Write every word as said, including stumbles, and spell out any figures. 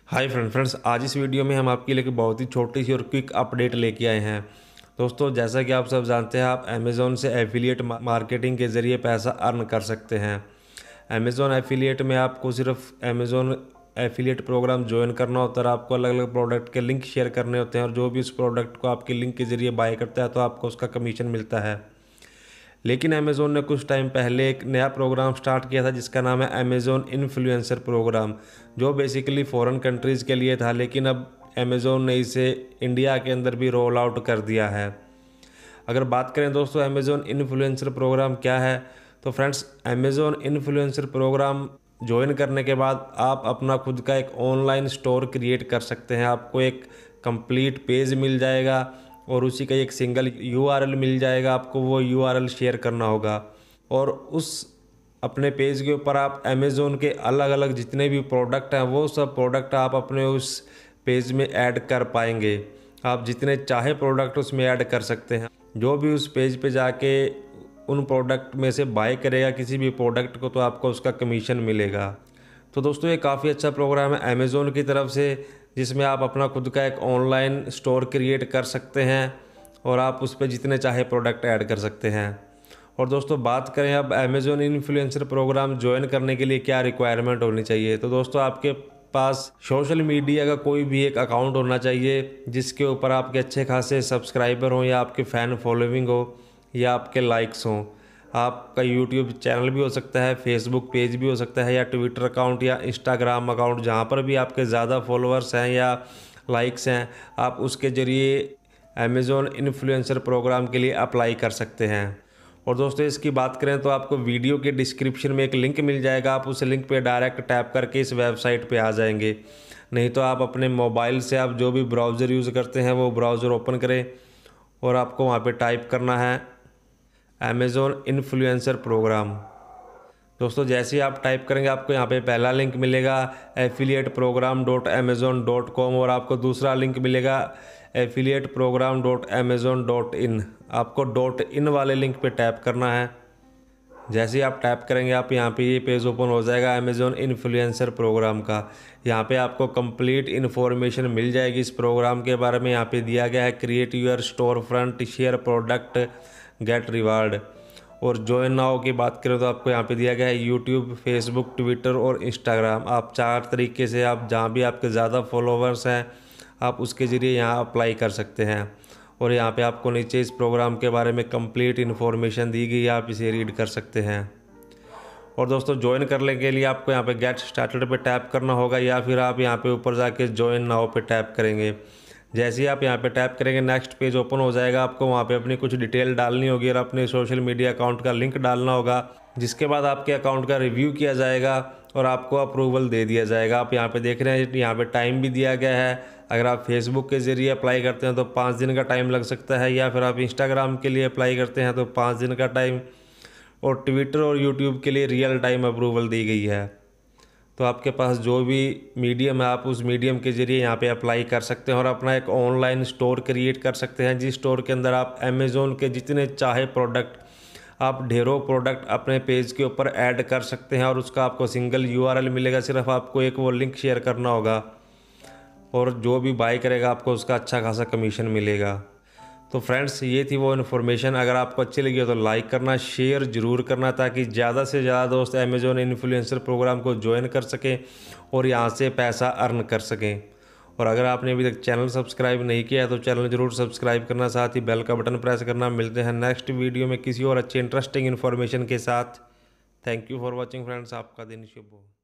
Hi friend friends आज इस video में हम आपके लिए एक बहुत ही छोटी सी और क्विक अपडेट लेके आए हैं। दोस्तों, जैसा कि आप सब जानते हैं, आप अमेज़ॉन से एफिलिएट मार्केटिंग के ज़रिए पैसा अर्न कर सकते हैं। अमेज़ॉन एफिलिएट में आपको सिर्फ अमेज़ॉन एफिलिएट प्रोग्राम ज्वाइन करना होता है और आपको अलग अलग प्रोडक्ट के लिंक शेयर करने होते हैं, और जो भी उस प्रोडक्ट को आपके लिंक के ज़रिए बाय करता है तो आपको उसका कमीशन मिलता है। लेकिन अमेज़ॉन ने कुछ टाइम पहले एक नया प्रोग्राम स्टार्ट किया था जिसका नाम है अमेज़ॉन इन्फ्लुएंसर प्रोग्राम, जो बेसिकली फ़ॉरेन कंट्रीज़ के लिए था। लेकिन अब अमेज़ॉन ने इसे इंडिया के अंदर भी रोल आउट कर दिया है। अगर बात करें दोस्तों अमेज़ॉन इन्फ्लुएंसर प्रोग्राम क्या है, तो friends Amazon influencer program join करने के बाद आप अपना खुद का एक ऑनलाइन स्टोर क्रिएट कर सकते हैं। आपको एक कंप्लीट पेज मिल जाएगा और उसी का एक सिंगल यूआरएल मिल जाएगा। आपको वो यूआरएल शेयर करना होगा और उस अपने पेज के ऊपर आप अमेज़ॉन के अलग अलग जितने भी प्रोडक्ट हैं वो सब प्रोडक्ट आप अपने उस पेज में ऐड कर पाएंगे। आप जितने चाहे प्रोडक्ट उसमें ऐड कर सकते हैं। जो भी उस पेज पे जाके उन प्रोडक्ट में से बाय करेगा किसी भी प्रोडक्ट को, तो आपको उसका कमीशन मिलेगा। तो दोस्तों, ये काफ़ी अच्छा प्रोग्राम है अमेज़ॉन की तरफ से, जिसमें आप अपना खुद का एक ऑनलाइन स्टोर क्रिएट कर सकते हैं और आप उस पर जितने चाहे प्रोडक्ट ऐड कर सकते हैं। और दोस्तों, बात करें अब अमेज़ॉन इन्फ्लुएंसर प्रोग्राम ज्वाइन करने के लिए क्या रिक्वायरमेंट होनी चाहिए, तो दोस्तों आपके पास सोशल मीडिया का कोई भी एक अकाउंट होना चाहिए जिसके ऊपर आपके अच्छे खासे सब्सक्राइबर हों, या आपके फ़ैन फॉलोइंग हो, या आपके लाइक्स हों। आपका यूट्यूब चैनल भी हो सकता है, फेसबुक पेज भी हो सकता है, या ट्विटर अकाउंट या इंस्टाग्राम अकाउंट, जहाँ पर भी आपके ज़्यादा फॉलोअर्स हैं या लाइक्स हैं, आप उसके ज़रिए अमेज़ॉन इन्फ्लुएंसर प्रोग्राम के लिए अप्लाई कर सकते हैं। और दोस्तों, इसकी बात करें तो आपको वीडियो के डिस्क्रिप्शन में एक लिंक मिल जाएगा। आप उस लिंक पे डायरेक्ट टैप करके इस वेबसाइट पे आ जाएंगे। नहीं तो आप अपने मोबाइल से आप जो भी ब्राउज़र यूज़ करते हैं वो ब्राउज़र ओपन करें और आपको वहाँ पे टाइप करना है अमेज़ॉन इन्फ्लुएंसर प्रोग्राम। दोस्तों, जैसे ही आप टाइप करेंगे आपको यहाँ पे पहला लिंक मिलेगा affiliate program dot Amazon dot com, और आपको दूसरा लिंक मिलेगा affiliate program dot Amazon dot in. आपको डॉट इन वाले लिंक पे टैप करना है। जैसे ही आप टैप करेंगे आप यहाँ पे ये पेज ओपन हो जाएगा अमेज़ॉन इन्फ्लुएंसर प्रोग्राम का। यहाँ पे आपको कंप्लीट इन्फॉर्मेशन मिल जाएगी इस प्रोग्राम के बारे में। यहाँ पे दिया गया है create your storefront, share product, get reward. और ज्वाइन नाउ की बात करें तो आपको यहाँ पे दिया गया है यूट्यूब, फेसबुक, ट्विटर और इंस्टाग्राम। आप चार तरीके से आप जहाँ भी आपके ज़्यादा फॉलोवर्स हैं आप उसके ज़रिए यहाँ अप्लाई कर सकते हैं। और यहाँ पे आपको नीचे इस प्रोग्राम के बारे में कंप्लीट इन्फॉर्मेशन दी गई है, आप इसे रीड कर सकते हैं। और दोस्तों, ज्वाइन करने के लिए आपको यहाँ पे गेट स्टार्टेड पे टैप करना होगा, या फिर आप यहाँ पे ऊपर जाके ज्वाइन नाउ पे टैप करेंगे। जैसे ही आप यहाँ पे टैप करेंगे नेक्स्ट पेज ओपन हो जाएगा। आपको वहाँ पे अपनी कुछ डिटेल डालनी होगी और अपने सोशल मीडिया अकाउंट का लिंक डालना होगा, जिसके बाद आपके अकाउंट का रिव्यू किया जाएगा और आपको अप्रूवल दे दिया जाएगा। आप यहाँ पे देख रहे हैं यहाँ पे टाइम भी दिया गया है। अगर आप फेसबुक के ज़रिए अप्लाई करते हैं तो पाँच दिन का टाइम लग सकता है, या फिर आप इंस्टाग्राम के लिए अप्लाई करते हैं तो पाँच दिन का टाइम, और ट्विटर और यूट्यूब के लिए रियल टाइम अप्रूवल दी गई है। तो आपके पास जो भी मीडियम है आप उस मीडियम के ज़रिए यहाँ पे अप्लाई कर सकते हैं और अपना एक ऑनलाइन स्टोर क्रिएट कर सकते हैं, जिस स्टोर के अंदर आप अमेज़ॉन के जितने चाहे प्रोडक्ट, आप ढेरों प्रोडक्ट अपने पेज के ऊपर ऐड कर सकते हैं और उसका आपको सिंगल यूआरएल मिलेगा। सिर्फ आपको एक वो लिंक शेयर करना होगा और जो भी बाय करेगा आपको उसका अच्छा खासा कमीशन मिलेगा। तो फ्रेंड्स, ये थी वो इन्फॉर्मेशन। अगर आपको अच्छी लगी हो तो लाइक करना, शेयर ज़रूर करना, ताकि ज़्यादा से ज़्यादा दोस्त अमेज़ॉन इन्फ्लुएंसर प्रोग्राम को ज्वाइन कर सकें और यहाँ से पैसा अर्न कर सकें। और अगर आपने अभी तक चैनल सब्सक्राइब नहीं किया है तो चैनल ज़रूर सब्सक्राइब करना, साथ ही बेल का बटन प्रेस करना। मिलते हैं नेक्स्ट वीडियो में किसी और अच्छी इंटरेस्टिंग इन्फॉर्मेशन के साथ। Thank you for watching friends. आपका दिन शुभ हो।